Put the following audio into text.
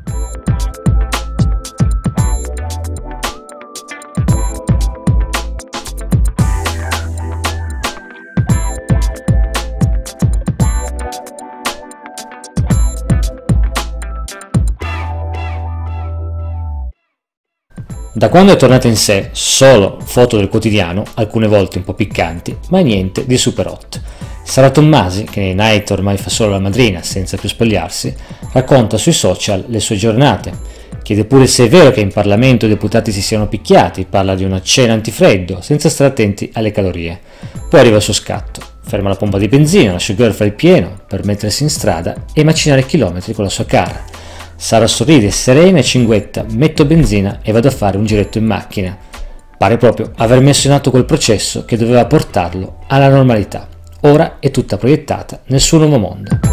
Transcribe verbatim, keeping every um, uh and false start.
Da quando è tornata in sé, solo foto del quotidiano, alcune volte un po' piccanti, ma niente di super hot. Sara Tommasi, che nei night ormai fa solo la madrina senza più spogliarsi, racconta sui social le sue giornate. Chiede pure se è vero che in Parlamento i deputati si siano picchiati, parla di una cena antifreddo, senza stare attenti alle calorie. Poi arriva il suo scatto, ferma la pompa di benzina, lascia il girl fare il pieno per mettersi in strada e macinare chilometri con la sua cara. Sara sorride serena e cinguetta, metto benzina e vado a fare un giretto in macchina. Pare proprio aver messo in atto quel processo che doveva portarlo alla normalità. Ora è tutta proiettata nel suo nuovo mondo.